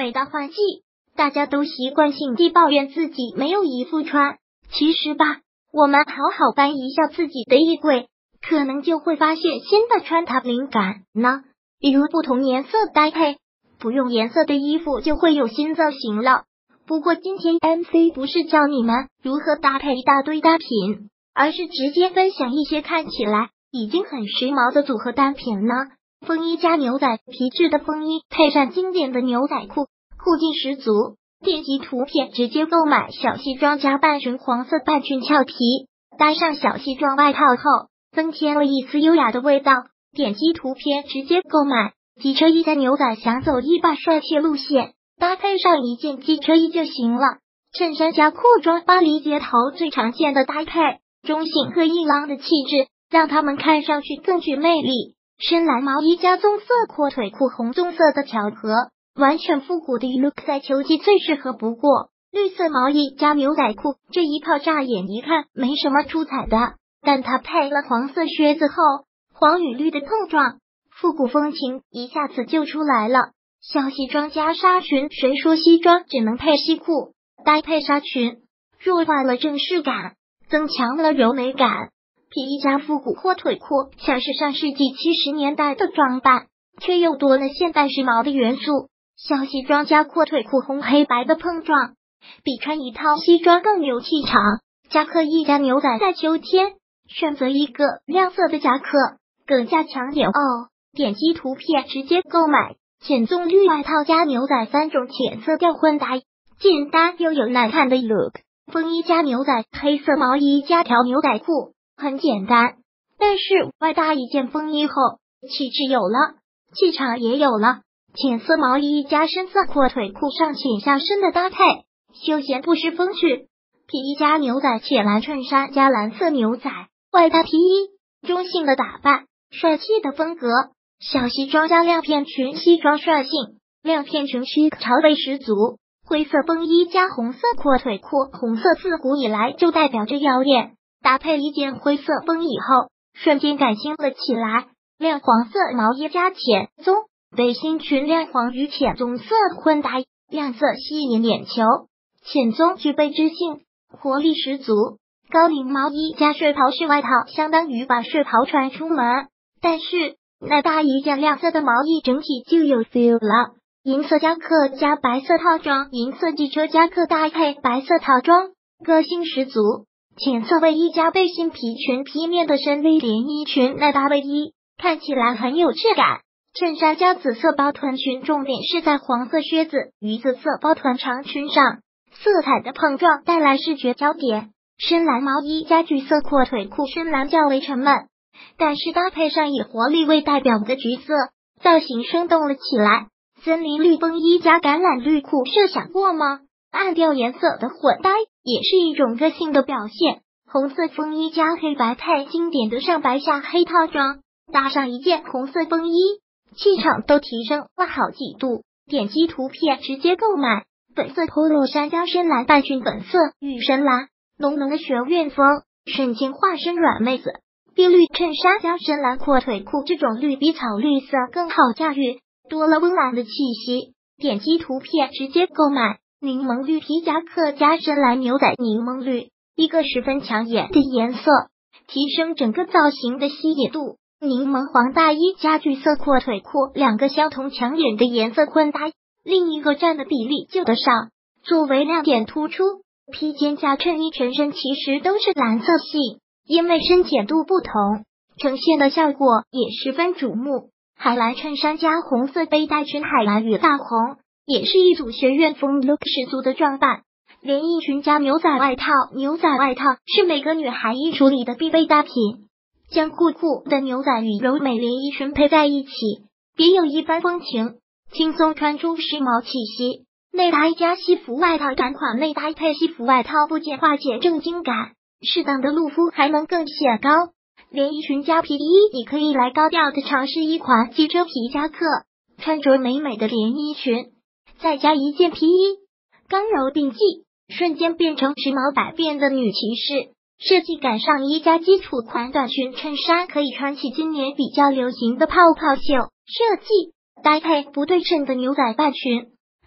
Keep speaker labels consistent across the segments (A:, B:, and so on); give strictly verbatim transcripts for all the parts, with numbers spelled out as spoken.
A: 每到换季，大家都习惯性地抱怨自己没有衣服穿。其实吧，我们好好翻一下自己的衣柜，可能就会发现新的穿搭灵感呢。比如不同颜色搭配，不用颜色的衣服就会有新造型了。不过今天 M C 不是教你们如何搭配一大堆单品，而是直接分享一些看起来已经很时髦的组合单品呢。风衣加牛仔，皮质的风衣配上经典的牛仔裤，酷劲十足。点击图片直接购买小西装加半裙黄色半裙俏皮，搭上小西装外套后，增添了一丝优雅的味道。点击图片直接购买机车衣加牛仔，想走一把帅气路线，搭配上一件机车衣就行了。衬衫加裤装，巴黎街头最常见的搭配，中性和硬朗的气质，让他们看上去更具魅力。深蓝毛衣加棕色阔腿裤，红棕色的巧合，完全复古的 look 在秋季最适合不过。绿色毛衣加牛仔裤，这一套乍眼一看没什么出彩的，但它配了黄色靴子后，黄与绿的碰撞，复古风情一下子就出来了。小西装加纱裙，谁说西装只能配西裤？搭配纱裙，弱化了正式感，增强了柔美感。皮衣加复古阔腿裤，像是上世纪七十年代的装扮，却又多了现代时髦的元素。小西装加阔腿裤，红黑白的碰撞，比穿一套西装更有气场。夹克衣加牛仔，在秋天选择一个亮色的夹克，更加抢眼哦。点击图片直接购买浅棕绿外套加牛仔，三种浅色调混搭，简单又有耐看的 look。风衣加牛仔，黑色毛衣加条牛仔裤，很简单，但是外搭一件风衣后，气质有了，气场也有了。浅色毛衣加深色阔腿裤，上浅下深的搭配，休闲不失风趣。皮衣加牛仔，浅蓝衬衫加蓝色牛仔，外搭皮衣，中性的打扮，帅气的风格。小西装加亮片裙，西装率性，亮片裙须潮味十足。灰色风衣加红色阔腿裤，红色自古以来就代表着妖艳，搭配一件灰色风衣后，瞬间感性了起来。亮黄色毛衣加浅棕背心裙，亮黄与浅棕色混搭，亮色吸引眼球，浅棕具备知性，活力十足。高领毛衣加睡袍式外套，相当于把睡袍穿出门，但是那搭一件亮色的毛衣，整体就有 feel 了。银色夹克加白色套装，银色机车夹克搭配白色套装，个性十足。浅色卫衣加背心皮裙，皮面的深 V 连衣裙，那搭卫衣看起来很有质感。衬衫加紫色包臀裙，重点是在黄色靴子与紫色包臀长裙上，色彩的碰撞带来视觉焦点。深蓝毛衣加橘色阔腿裤，深蓝较为沉闷，但是搭配上以活力为代表的橘色，造型生动了起来。森林绿风衣加橄榄绿裤，设想过吗？暗调颜色的混搭也是一种个性的表现。红色风衣加黑白配经典的上白下黑套装，搭上一件红色风衣，气场都提升了好几度。点击图片直接购买粉色 polo 衫加深蓝半裙，粉色与深蓝，浓浓的学院风，瞬间化身软妹子。碧绿衬衫加深蓝阔腿裤，这种绿比草绿色更好驾驭，多了温暖的气息。点击图片直接购买柠檬绿皮夹克加深蓝牛仔，柠檬绿一个十分抢眼的颜色，提升整个造型的吸引度。柠檬黄大衣加橘色阔腿裤，两个相同抢眼的颜色混搭，另一个占的比例就得上，作为亮点突出。披肩加衬衣全身其实都是蓝色系，因为深浅度不同，呈现的效果也十分瞩目。海蓝衬衫加红色背带裙，海蓝与大红也是一组学院风 look 十足的装扮。连衣裙加牛仔外套，牛仔外套是每个女孩衣橱里的必备搭品，将酷酷的牛仔与柔美连衣裙配在一起，别有一番风情，轻松穿出时髦气息。内搭加西服外套，短款内搭配西服外套，不仅化解正经感，适当的露肤还能更显高。连衣裙加皮衣，你可以来高调的尝试一款机车皮夹克，穿着美美的连衣裙，再加一件皮衣，刚柔并济，瞬间变成时髦百变的女骑士。设计感上衣加基础款短裙衬衫，可以穿起今年比较流行的泡泡袖设计，搭配不对称的牛仔半裙，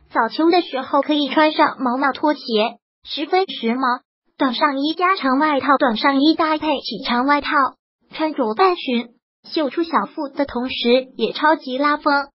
A: 早秋的时候可以穿上毛毛拖鞋，十分时髦。短上衣加长外套，短上衣搭配起长外套，穿着半裙，秀出小腹的同时也超级拉风。